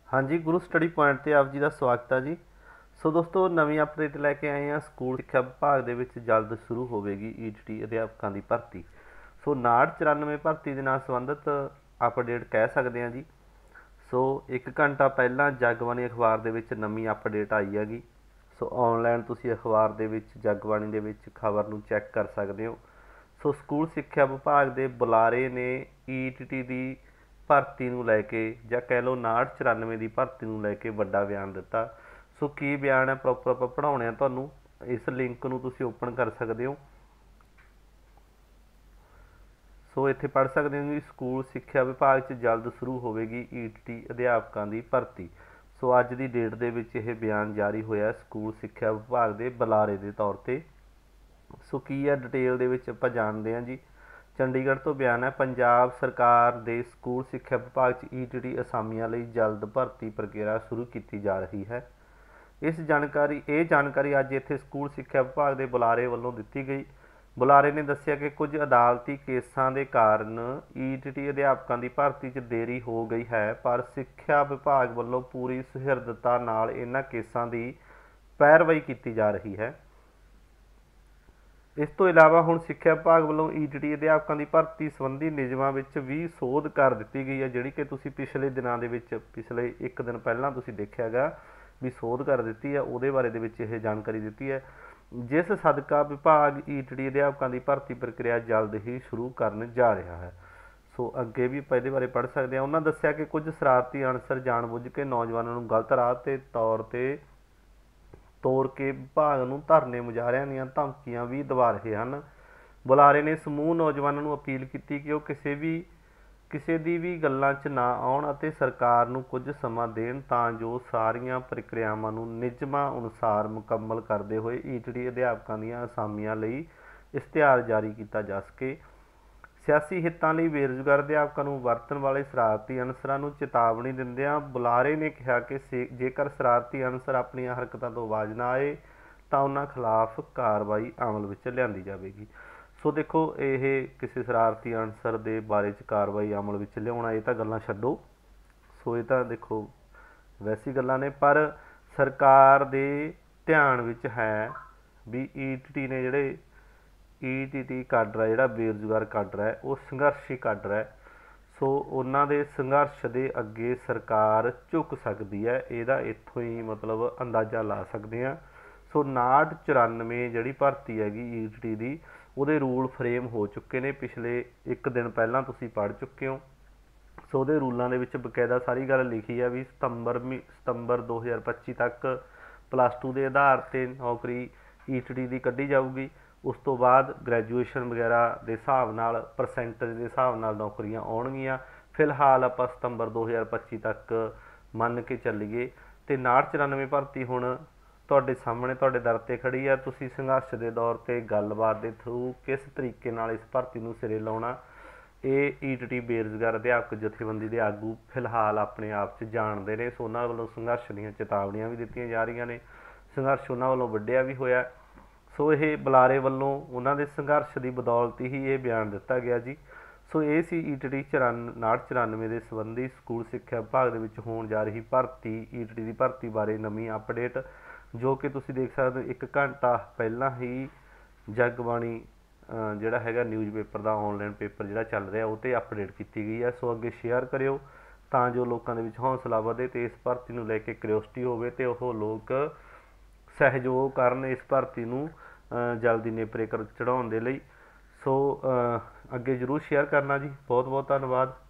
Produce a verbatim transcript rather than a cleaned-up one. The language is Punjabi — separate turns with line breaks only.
हाँ जी, गुरु स्टडी पॉइंट ਤੇ ਆਪ ਜੀ ਦਾ ਸਵਾਗਤ ਹੈ ਜੀ। ਸੋ ਦੋਸਤੋ, ਨਵੀਂ ਅਪਡੇਟ ਲੈ ਕੇ ਆਏ ਹਾਂ। ਸਕੂਲ ਸਿੱਖਿਆ ਵਿਭਾਗ ਦੇ ਵਿੱਚ ਜਲਦ ਸ਼ੁਰੂ ਹੋਵੇਗੀ ਈ ਟੀ ਟੀ ਅਧਿਆਪਕਾਂ ਦੀ ਭਰਤੀ। ਸੋ ਉਨਾਹਠ ਚੁਰਾਨਵੇਂ ਭਰਤੀ ਦੇ ਨਾਲ ਸੰਬੰਧਿਤ ਅਪਡੇਟ ਕਹਿ ਸਕਦੇ ਹਾਂ ਜੀ। ਸੋ ਇੱਕ ਘੰਟਾ ਪਹਿਲਾਂ ਜਗਬਾਣੀ ਅਖਬਾਰ ਦੇ ਵਿੱਚ ਨਵੀਂ ਅਪਡੇਟ ਆਈ ਹੈਗੀ। ਸੋ ਔਨਲਾਈਨ ਤੁਸੀਂ ਅਖਬਾਰ ਦੇ ਵਿੱਚ ਜਗਬਾਣੀ ਦੇ ਵਿੱਚ ਖਬਰ ਨੂੰ ਚੈੱਕ ਕਰ ਸਕਦੇ ਹੋ। ਸੋ ਸਕੂਲ ਸਿੱਖਿਆ ਵਿਭਾਗ ਦੇ ਬੁਲਾਰੇ ਨੇ ਈ ਟੀ ਟੀ ਦੀ ਭਰਤੀ ਨੂੰ ਲੈ ਕੇ ਜਾਂ ਕਹਿ ਲਓ ਉਨਾਹਠ ਚੁਰਾਨਵੇਂ ਦੀ ਭਰਤੀ ਨੂੰ ਲੈ ਕੇ ਵੱਡਾ ਬਿਆਨ ਦਿੱਤਾ। ਸੋ ਕੀ ਬਿਆਨ ਹੈ, ਪ੍ਰੋਪਰ ਆਪਾਂ ਪੜ੍ਹਾਉਣੇ ਆ ਤੁਹਾਨੂੰ। ਇਸ ਲਿੰਕ ਨੂੰ ਤੁਸੀਂ ਓਪਨ ਕਰ ਸਕਦੇ ਹੋ। ਸੋ ਇੱਥੇ ਪੜ੍ਹ ਸਕਦੇ ਹੋ ਜੀ, ਸਕੂਲ ਸਿੱਖਿਆ ਵਿਭਾਗ 'ਚ ਜਲਦ ਸ਼ੁਰੂ ਹੋਵੇਗੀ ਈ ਟੀ ਟੀ ਅਧਿਆਪਕਾਂ ਦੀ ਭਰਤੀ। ਸੋ ਅੱਜ ਦੀ ਡੇਟ ਦੇ ਵਿੱਚ ਇਹ ਬਿਆਨ ਜਾਰੀ ਹੋਇਆ ਸਕੂਲ ਸਿੱਖਿਆ ਵਿਭਾਗ ਦੇ ਬੁਲਾਰੇ ਦੇ ਤੌਰ 'ਤੇ। ਸੋ ਕੀ ਹੈ ਡਿਟੇਲ ਦੇ ਵਿੱਚ ਆਪਾਂ ਜਾਣਦੇ ਹਾਂ ਜੀ। ਚੰਡੀਗੜ੍ਹ ਤੋਂ ਬਿਆਨ ਹੈ, ਪੰਜਾਬ ਸਰਕਾਰ ਦੇ ਸਕੂਲ ਸਿੱਖਿਆ ਵਿਭਾਗ 'ਚ ਈ ਟੀ ਟੀ ਅਸਾਮੀਆਂ ਲਈ ਜਲਦ ਭਰਤੀ ਪ੍ਰਕਿਰਿਆ ਸ਼ੁਰੂ ਕੀਤੀ ਜਾ ਰਹੀ ਹੈ। ਇਸ ਜਾਣਕਾਰੀ ਇਹ ਜਾਣਕਾਰੀ ਅੱਜ ਇੱਥੇ ਸਕੂਲ ਸਿੱਖਿਆ ਵਿਭਾਗ ਦੇ ਬੁਲਾਰੇ ਵੱਲੋਂ ਦਿੱਤੀ ਗਈ। ਬੁਲਾਰੇ ਨੇ ਦੱਸਿਆ ਕਿ ਕੁਝ ਅਦਾਲਤੀ ਕੇਸਾਂ ਦੇ ਕਾਰਨ ਈ ਟੀ ਟੀ ਅਧਿਆਪਕਾਂ ਦੀ ਭਰਤੀ 'ਚ ਦੇਰੀ ਹੋ ਗਈ ਹੈ, ਪਰ ਸਿੱਖਿਆ ਵਿਭਾਗ ਵੱਲੋਂ ਪੂਰੀ ਸੁਹਿਰਦਤਾ ਨਾਲ ਇਹਨਾਂ ਕੇਸਾਂ ਦੀ ਪੈਰਵਾਈ ਕੀਤੀ ਜਾ ਰਹੀ ਹੈ। ਇਸ ਤੋਂ ਇਲਾਵਾ ਹੁਣ ਸਿੱਖਿਆ ਵਿਭਾਗ ਵੱਲੋਂ ਈ ਟੀ ਟੀ ਅਧਿਆਪਕਾਂ ਦੀ ਭਰਤੀ ਸੰਬੰਧੀ ਨਿਯਮਾਂ ਵਿੱਚ ਵੀ ਸੋਧ ਕਰ ਦਿੱਤੀ ਗਈ ਹੈ, ਜਿਹੜੀ ਕਿ ਤੁਸੀਂ ਪਿਛਲੇ ਦਿਨਾਂ ਦੇ ਵਿੱਚ ਪਿਛਲੇ ਇੱਕ ਦਿਨ ਪਹਿਲਾਂ ਤੁਸੀਂ ਦੇਖਿਆ ਗਾ ਵੀ ਸੋਧ ਕਰ ਦਿੱਤੀ ਹੈ। ਉਹਦੇ ਬਾਰੇ ਦੇ ਵਿੱਚ ਇਹ ਜਾਣਕਾਰੀ ਦਿੱਤੀ ਹੈ, ਜਿਸ ਸਦਕਾ ਵਿਭਾਗ ਈ ਟੀ ਟੀ ਅਧਿਆਪਕਾਂ ਦੀ ਭਰਤੀ ਪ੍ਰਕਿਰਿਆ ਜਲਦ ਹੀ ਸ਼ੁਰੂ ਕਰਨ ਜਾ ਰਿਹਾ ਹੈ। ਸੋ ਅੱਗੇ ਵੀ ਆਪਾਂ ਇਹਦੇ ਬਾਰੇ ਪੜ੍ਹ ਸਕਦੇ ਹਾਂ। ਉਹਨਾਂ ਦੱਸਿਆ ਕਿ ਕੁਝ ਸ਼ਰਾਰਤੀ ਅਨਸਰ ਜਾਣਬੁੱਝ ਕੇ ਨੌਜਵਾਨਾਂ ਨੂੰ ਗਲਤ ਰਾਹ 'ਤੇ ਤੌਰ 'ਤੇ ਤੋੜ ਕੇ ਵਿਭਾਗ ਨੂੰ ਧਰਨੇ ਮੁਜ਼ਾਹਰਿਆਂ ਦੀਆਂ ਧਮਕੀਆਂ ਵੀ ਦਵਾ ਰਹੇ ਹਨ। ਬੁਲਾਰੇ ਨੇ ਸਮੂਹ ਨੌਜਵਾਨਾਂ ਨੂੰ ਅਪੀਲ ਕੀਤੀ ਕਿ ਉਹ ਕਿਸੇ ਵੀ ਕਿਸੇ ਦੀ ਵੀ ਗੱਲਾਂ 'ਚ ਨਾ ਆਉਣ ਅਤੇ ਸਰਕਾਰ ਨੂੰ ਕੁਝ ਸਮਾਂ ਦੇਣ ਤਾਂ ਜੋ ਸਾਰੀਆਂ ਪ੍ਰਕਿਰਿਆਵਾਂ ਨੂੰ ਨਿਯਮਾਂ ਅਨੁਸਾਰ ਮੁਕੰਮਲ ਕਰਦੇ ਹੋਏ ਈ ਟੀ ਟੀ ਅਧਿਆਪਕਾਂ ਦੀਆਂ ਅਸਾਮੀਆਂ ਲਈ ਇਸ਼ਤਿਹਾਰ ਜਾਰੀ ਕੀਤਾ ਜਾ ਸਕੇ। ਸਿਆਸੀ ਹਿੱਤਾਂ ਲਈ ਬੇਰੁਜ਼ਗਾਰ ਅਧਿਆਪਕਾਂ ਨੂੰ ਵਰਤਣ ਵਾਲੇ ਸ਼ਰਾਰਤੀ ਅਨਸਰਾਂ ਨੂੰ ਚੇਤਾਵਨੀ ਦਿੰਦਿਆਂ ਬੁਲਾਰੇ ਨੇ ਕਿਹਾ ਕਿ ਜੇਕਰ ਸ਼ਰਾਰਤੀ ਅਨਸਰ ਆਪਣੀਆਂ ਹਰਕਤਾਂ ਤੋਂ ਬਾਜ਼ ਨਾ ਆਏ ਤਾਂ ਉਹਨਾਂ ਖਿਲਾਫ ਕਾਰਵਾਈ ਅਮਲ ਵਿੱਚ ਲਿਆਂਦੀ ਜਾਵੇਗੀ। ਸੋ ਦੇਖੋ, ਇਹ ਕਿਸੇ ਸ਼ਰਾਰਤੀ ਅਨਸਰ ਦੇ ਬਾਰੇ 'ਚ ਕਾਰਵਾਈ ਅਮਲ ਵਿੱਚ ਲਿਆਉਣਾ, ਇਹ ਤਾਂ ਗੱਲਾਂ ਛੱਡੋ। ਸੋ ਇਹ ਤਾਂ ਦੇਖੋ ਵੈਸੀ ਗੱਲਾਂ ਨੇ, ਪਰ ਸਰਕਾਰ ਦੇ ਧਿਆਨ ਵਿੱਚ ਹੈ ਵੀ ਈ ਟੀ ਟੀ ਨੇ ਜਿਹੜੇ ਈ ਟੀ ਟੀ ਕਾਡਰ ਹੈ, ਜਿਹੜਾ ਬੇਰੁਜ਼ਗਾਰ ਕਾਡਰ ਹੈ, ਉਹ ਸੰਘਰਸ਼ੀ ਕਾਡਰ ਹੈ। ਸੋ ਉਹਨਾਂ ਦੇ ਸੰਘਰਸ਼ ਦੇ ਅੱਗੇ ਸਰਕਾਰ ਝੁਕ ਸਕਦੀ ਹੈ, ਇਹਦਾ ਇੱਥੋਂ ਹੀ ਮਤਲਬ ਅੰਦਾਜ਼ਾ ਲਾ ਸਕਦੇ ਹਾਂ। ਸੋ ਉਨਾਹਠ ਚੁਰਾਨਵੇਂ ਜਿਹੜੀ ਭਰਤੀ ਹੈਗੀ ਈ ਟੀ ਟੀ ਦੀ, ਉਹਦੇ ਰੂਲ ਫਰੇਮ ਹੋ ਚੁੱਕੇ ਨੇ। ਪਿਛਲੇ ਇੱਕ ਦਿਨ ਪਹਿਲਾਂ ਤੁਸੀਂ ਪੜ੍ਹ ਚੁੱਕੇ ਹੋ। ਸੋ ਉਹਦੇ ਰੂਲਾਂ ਦੇ ਵਿੱਚ ਬਕਾਇਦਾ ਸਾਰੀ ਗੱਲ ਲਿਖੀ ਹੈ ਵੀ ਸਤੰਬਰ ਮੀ ਸਤੰਬਰ ਦੋ ਹਜ਼ਾਰ ਪੱਚੀ ਤੱਕ ਪਲੱਸ ਟੂ ਦੇ ਆਧਾਰ 'ਤੇ ਨੌਕਰੀ ਈ ਟੀ ਟੀ ਦੀ ਕੱਢੀ ਜਾਊਗੀ। ਉਸ ਤੋਂ ਬਾਅਦ ਗ੍ਰੈਜੂਏਸ਼ਨ ਵਗੈਰਾ ਦੇ ਹਿਸਾਬ ਨਾਲ, ਪਰਸੈਂਟੇਜ ਦੇ ਹਿਸਾਬ ਨਾਲ ਨੌਕਰੀਆਂ ਆਉਣਗੀਆਂ। ਫਿਲਹਾਲ ਆਪਾਂ ਸਤੰਬਰ ਦੋ ਹਜ਼ਾਰ ਪੱਚੀ ਤੱਕ ਮੰਨ ਕੇ ਚੱਲੀਏ। ਅਤੇ ਉਨਾਹਠ ਚੁਰਾਨਵੇਂ ਭਰਤੀ ਹੁਣ ਤੁਹਾਡੇ ਸਾਹਮਣੇ ਤੁਹਾਡੇ ਦਰ 'ਤੇ ਖੜੀ ਹੈ। ਤੁਸੀਂ ਸੰਘਰਸ਼ ਦੇ ਦੌਰ 'ਤੇ ਗੱਲਬਾਤ ਦੇ ਥਰੂ ਕਿਸ ਤਰੀਕੇ ਨਾਲ ਇਸ ਭਰਤੀ ਨੂੰ ਸਿਰੇ ਲਾਉਣਾ, ਇਹ ਈ ਟੀ ਟੀ ਬੇਰੁਜ਼ਗਾਰ ਅਧਿਆਪਕ ਜਥੇਬੰਦੀ ਦੇ ਆਗੂ ਫਿਲਹਾਲ ਆਪਣੇ ਆਪ 'ਚ ਜਾਣਦੇ ਨੇ। ਸੋ ਉਹਨਾਂ ਵੱਲੋਂ ਸੰਘਰਸ਼ ਦੀਆਂ ਚੇਤਾਵਨੀਆਂ ਵੀ ਦਿੱਤੀਆਂ ਜਾ ਰਹੀਆਂ ਨੇ, ਸੰਘਰਸ਼ ਉਹਨਾਂ ਵੱਲੋਂ ਵੱਢਿਆ ਵੀ ਹੋਇਆ। ਸੋ ਇਹ ਬੁਲਾਰੇ ਵੱਲੋਂ ਉਹਨਾਂ ਦੇ ਸੰਘਰਸ਼ ਦੀ ਬਦੌਲਤ ਹੀ ਇਹ ਬਿਆਨ ਦਿੱਤਾ ਗਿਆ ਜੀ। ਸੋ ਇਹ ਸੀ ਈ ਟੀ ਟੀ ਚੁਰਾਨ ਉਨਾਹਠ ਚੁਰਾਨਵੇਂ ਦੇ ਸੰਬੰਧੀ ਸਕੂਲ ਸਿੱਖਿਆ ਵਿਭਾਗ ਦੇ ਵਿੱਚ ਹੋਣ ਜਾ ਰਹੀ ਭਰਤੀ, ਈ ਟੀ ਟੀ ਦੀ ਭਰਤੀ ਬਾਰੇ ਨਵੀਂ ਅਪਡੇਟ, ਜੋ ਕਿ ਤੁਸੀਂ ਦੇਖ ਸਕਦੇ ਹੋ ਇੱਕ ਘੰਟਾ ਪਹਿਲਾਂ ਹੀ ਜਗਬਾਣੀ ਜਿਹੜਾ ਹੈਗਾ ਨਿਊਜ਼ ਪੇਪਰ ਦਾ ਔਨਲਾਈਨ ਪੇਪਰ ਜਿਹੜਾ ਚੱਲ ਰਿਹਾ, ਉਹ 'ਤੇ ਅਪਡੇਟ ਕੀਤੀ ਗਈ ਹੈ। ਸੋ ਅੱਗੇ ਸ਼ੇਅਰ ਕਰਿਓ ਤਾਂ ਜੋ ਲੋਕਾਂ ਦੇ ਵਿੱਚ ਹੌਸਲਾ ਵਧੇ ਅਤੇ ਇਸ ਭਰਤੀ ਨੂੰ ਲੈ ਕੇ ਕਿਉਰਿਓਸਿਟੀ ਹੋਵੇ ਅਤੇ ਉਹ ਲੋਕ ਸਹਿਯੋਗ ਕਰਨ ਇਸ ਭਰਤੀ ਨੂੰ ਜਲਦੀ ਨੇਪਰੇ ਕਰ ਚੜ੍ਹਾਉਣ ਦੇ ਲਈ। ਸੋ ਅੱਗੇ ਜ਼ਰੂਰ ਸ਼ੇਅਰ ਕਰਨਾ ਜੀ। ਬਹੁਤ ਬਹੁਤ ਧੰਨਵਾਦ।